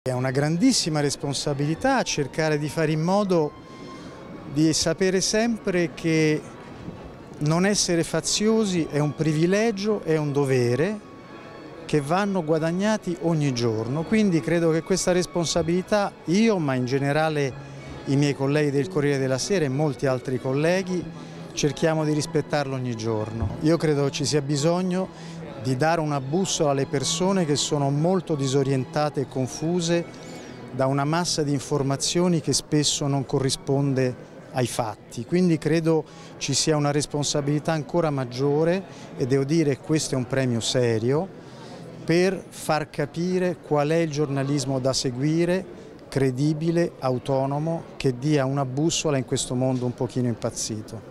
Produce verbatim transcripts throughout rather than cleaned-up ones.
È una grandissima responsabilità cercare di fare in modo di sapere sempre che non essere faziosi è un privilegio, è un dovere che vanno guadagnati ogni giorno. Quindi credo che questa responsabilità io, ma in generale i miei colleghi del Corriere della Sera e molti altri colleghi, cerchiamo di rispettarlo ogni giorno. Io credo ci sia bisogno di dare una bussola alle persone che sono molto disorientate e confuse da una massa di informazioni che spesso non corrisponde ai fatti. Quindi credo ci sia una responsabilità ancora maggiore, e devo dire che questo è un premio serio, per far capire qual è il giornalismo da seguire, credibile, autonomo, che dia una bussola in questo mondo un pochino impazzito.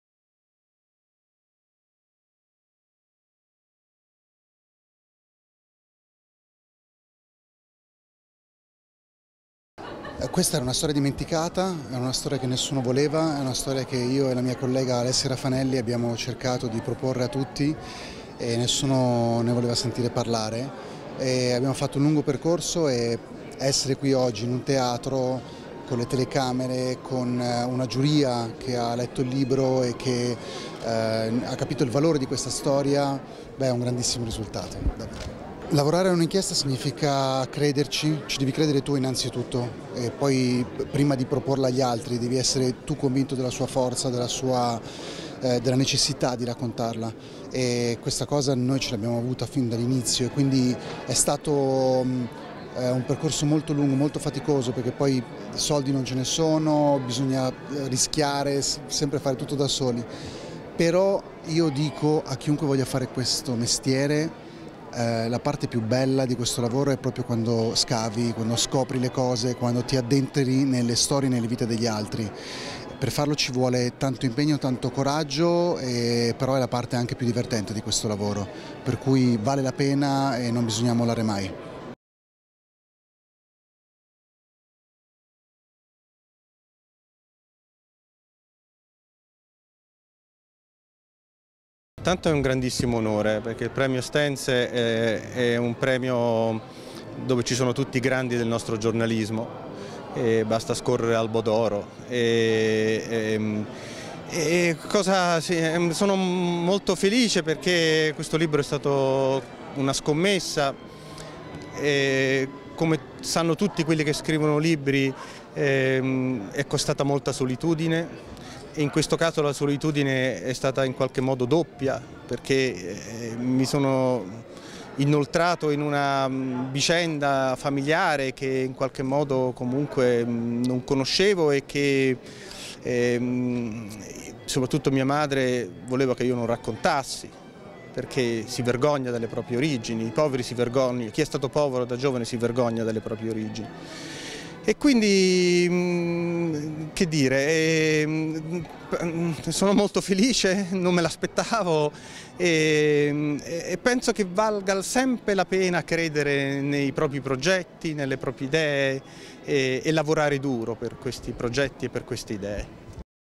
Questa era una storia dimenticata, è una storia che nessuno voleva, è una storia che io e la mia collega Alessia Raffanelli abbiamo cercato di proporre a tutti e nessuno ne voleva sentire parlare. E abbiamo fatto un lungo percorso e essere qui oggi in un teatro con le telecamere, con una giuria che ha letto il libro e che eh, ha capito il valore di questa storia, beh, è un grandissimo risultato, davvero. Lavorare a un'inchiesta significa crederci, ci devi credere tu innanzitutto e poi prima di proporla agli altri devi essere tu convinto della sua forza, della, sua, eh, della necessità di raccontarla, e questa cosa noi ce l'abbiamo avuta fin dall'inizio e quindi è stato eh, un percorso molto lungo, molto faticoso, perché poi soldi non ce ne sono, bisogna rischiare, sempre fare tutto da soli, però io dico a chiunque voglia fare questo mestiere: Eh, la parte più bella di questo lavoro è proprio quando scavi, quando scopri le cose, quando ti addentri nelle storie, nelle vite degli altri. Per farlo ci vuole tanto impegno, tanto coraggio, e però è la parte anche più divertente di questo lavoro, per cui vale la pena e non bisogna mollare mai. Tanto è un grandissimo onore, perché il premio Stenze è, è un premio dove ci sono tutti i grandi del nostro giornalismo, e basta scorrere al Bodoro. E, e, e cosa, sì, sono molto felice perché questo libro è stato una scommessa, e come sanno tutti quelli che scrivono libri eh, è costata molta solitudine. In questo caso la solitudine è stata in qualche modo doppia, perché mi sono inoltrato in una vicenda familiare che in qualche modo comunque non conoscevo e che eh, soprattutto mia madre voleva che io non raccontassi, perché si vergogna delle proprie origini, i poveri si vergognano, chi è stato povero da giovane si vergogna delle proprie origini. E quindi, che dire, sono molto felice, non me l'aspettavo e, e penso che valga sempre la pena credere nei propri progetti, nelle proprie idee e, e lavorare duro per questi progetti e per queste idee.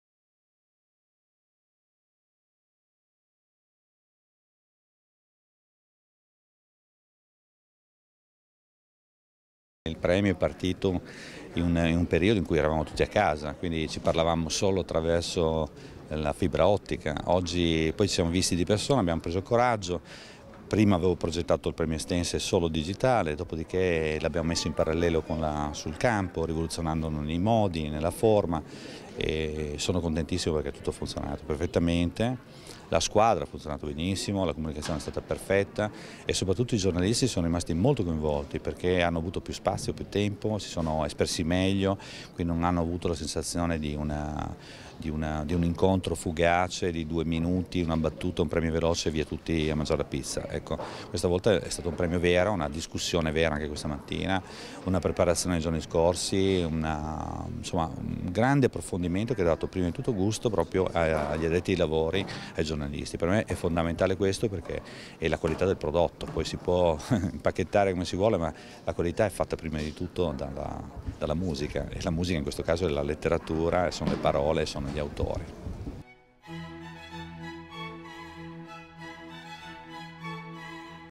Il premio è partito in un, in un periodo in cui eravamo tutti a casa, quindi ci parlavamo solo attraverso la fibra ottica. Oggi poi ci siamo visti di persona, abbiamo preso coraggio. Prima avevo progettato il premio Stenze solo digitale, dopodiché l'abbiamo messo in parallelo con la, sul campo, rivoluzionandolo nei modi, nella forma, e sono contentissimo perché tutto ha funzionato perfettamente. La squadra ha funzionato benissimo, la comunicazione è stata perfetta e soprattutto i giornalisti sono rimasti molto coinvolti perché hanno avuto più spazio, più tempo, si sono espressi meglio, quindi non hanno avuto la sensazione di, una, di, una, di un incontro fugace, di due minuti, una battuta, un premio veloce e via tutti a mangiare la pizza. Ecco, questa volta è stato un premio vero, una discussione vera anche questa mattina, una preparazione nei giorni scorsi, una, insomma, un grande approfondimento che ha dato prima di tutto gusto proprio agli addetti ai lavori, ai giornalisti. Per me è fondamentale questo perché è la qualità del prodotto, poi si può impacchettare come si vuole, ma la qualità è fatta prima di tutto dalla, dalla musica, e la musica in questo caso è la letteratura, sono le parole, sono gli autori.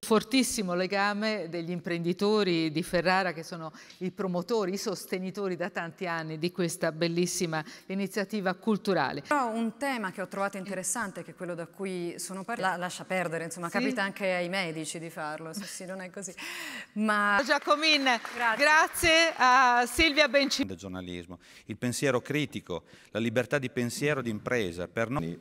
Fortissimo legame degli imprenditori di Ferrara, che sono i promotori, i sostenitori da tanti anni di questa bellissima iniziativa culturale. Però un tema che ho trovato interessante, che è quello da cui sono parlata, lascia perdere, insomma, sì? capita anche ai medici di farlo, sì, sì, non è così. Ma Giacomin, grazie, grazie a Silvia Bencini. Del giornalismo, il pensiero critico, la libertà di pensiero di impresa. Per noi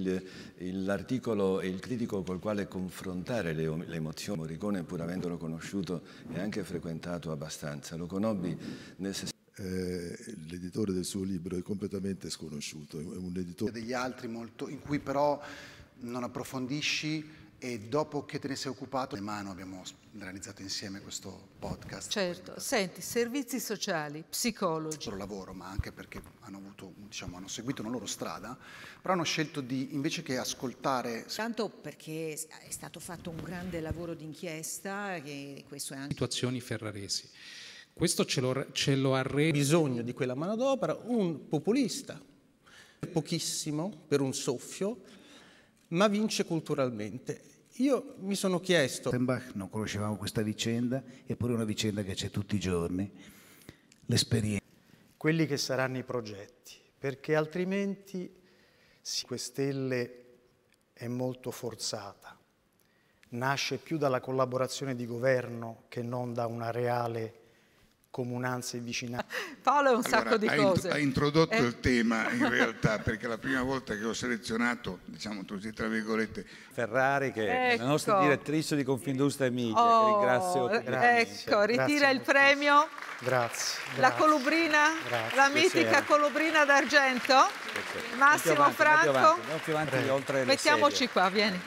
l'articolo e il critico col quale confrontare le, le emozioni. Morricone, pur avendolo conosciuto e anche frequentato abbastanza, lo conobbi nel eh, l'editore del suo libro è completamente sconosciuto, è un editore degli altri molto, in cui però non approfondisci, e dopo che te ne sei occupato, in mano abbiamo realizzato insieme questo podcast. Certo, senti, servizi sociali, psicologi. Il loro lavoro, ma anche perché hanno avuto, diciamo, hanno seguito una loro strada, però hanno scelto di, invece che ascoltare... Tanto perché è stato fatto un grande lavoro d'inchiesta, e questo è anche... Situazioni ferraresi. Questo ce lo, ce lo ha reso... Bisogno di quella manodopera, un populista, pochissimo, per un soffio, ma vince culturalmente. Io mi sono chiesto... Offenbach, non conoscevamo questa vicenda, eppure è una vicenda che c'è tutti i giorni, l'esperienza. Quelli che saranno i progetti, perché altrimenti cinque Stelle è molto forzata, nasce più dalla collaborazione di governo che non da una reale comunanza e vicinanza. Paolo è un allora, sacco di ha cose. Ha introdotto eh. il tema in realtà, perché la prima volta che ho selezionato, diciamo così tra virgolette, Ferrari, che è ecco. la nostra direttrice di Confindustria Emilia, oh, che ringrazio. Ecco, ritira il premio. Grazie. La colubrina, grazie, la mitica piacere. colubrina d'argento. Massimo avanti, Franco. andiamo più avanti, oltre le Mettiamoci sedie. qua, vieni.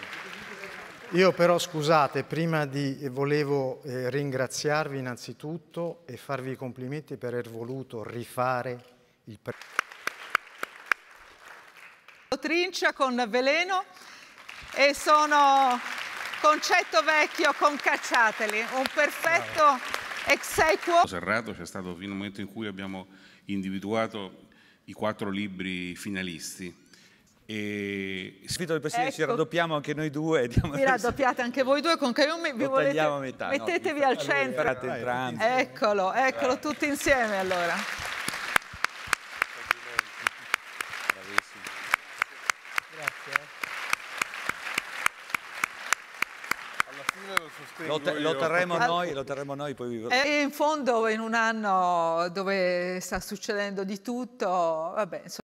Io però, scusate, prima di volevo eh, ringraziarvi innanzitutto e farvi i complimenti per aver voluto rifare il premio. Trincia con Veleno e sono Concetto Vecchio con Cacciateli, un perfetto ex equo. Serrato c'è stato fino al momento in cui abbiamo individuato i quattro libri finalisti. E... Sfido del Presidente, ecco. Ci raddoppiamo anche noi due. E diamo Vi raddoppiate anche voi due con Caiumi, vi volete... a metà. Mettetevi no, al centro. Vai, eccolo, eccolo, vai. Tutti insieme allora. Bravissimo. Grazie. Alla fine lo sostengo lo, te, io. lo terremo noi, lo terremo noi, poi vi... E in fondo in un anno dove sta succedendo di tutto, vabbè, insomma,